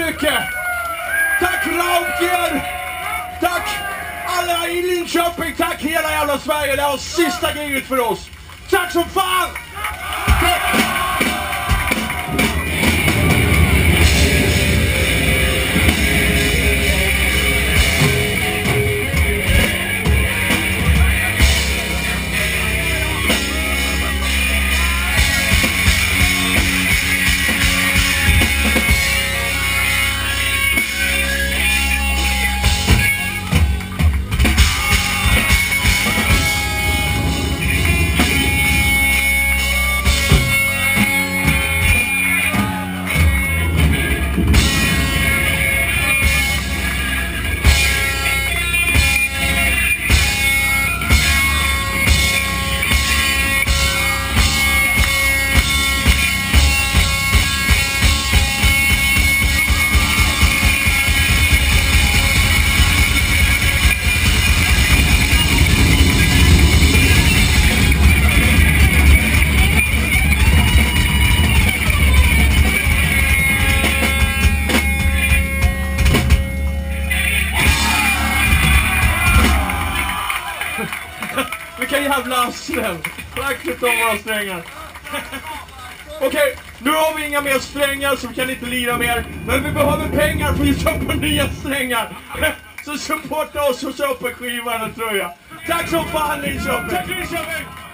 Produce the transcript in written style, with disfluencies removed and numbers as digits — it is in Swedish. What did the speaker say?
mycket. Tack Rauker. Tack alla i Linköping. Tack hela jävla Sverige. Det var sista giget för oss. Tack som fan. Vilka jävla arslen. Tack för att de våra strängar. Okej, nu har vi inga mer strängar så vi kan inte lira mer. Men vi behöver pengar för att köpa nya strängar. Så supporta oss och köpa skivan och tröja. Tack så fan Linköping. Tack Linköping.